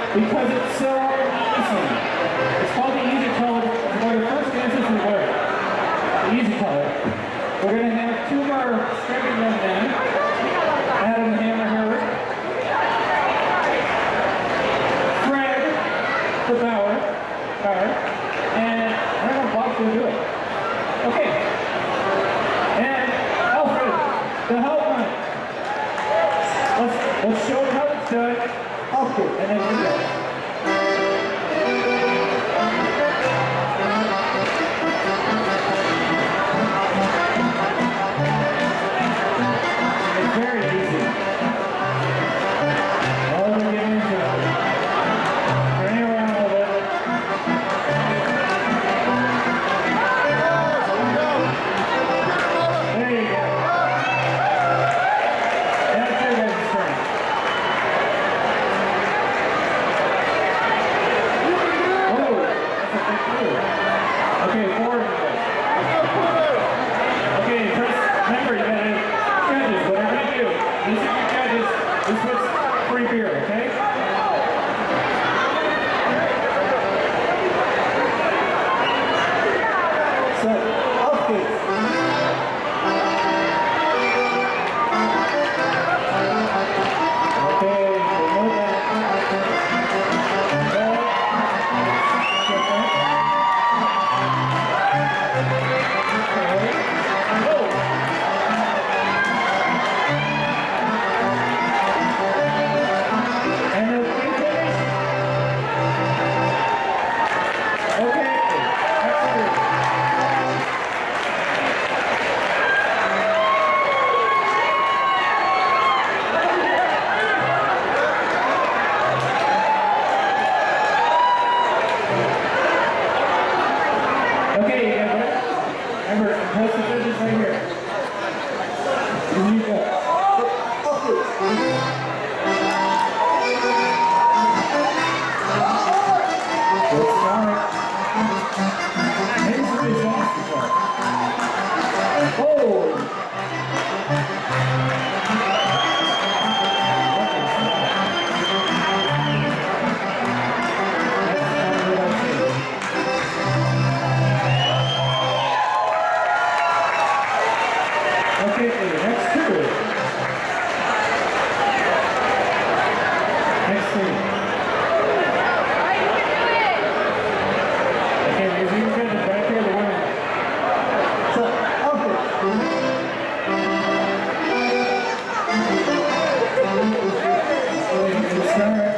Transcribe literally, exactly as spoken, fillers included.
because it's so easy. It's called the easy color. It's one of the first dances we learned. The easy color. We're going to have two of our striking young men, Adam and Hammer Harris, Fred, the Bauer, Bauer, and I don't know if Bob's going to do it. Okay. And Alfred, the helpman. Let's, let's show them how it's done. Okay, and then we go. Very easy. All we're getting into it. Turning around a little bit. There you go. That's your guys' turn. Whoa, that's a big move. Okay, forward. Okay, first, remember you gotta judges, whatever you do, these are your judges. This was free beer, okay? So, okay. Okay, remove that. Sorry.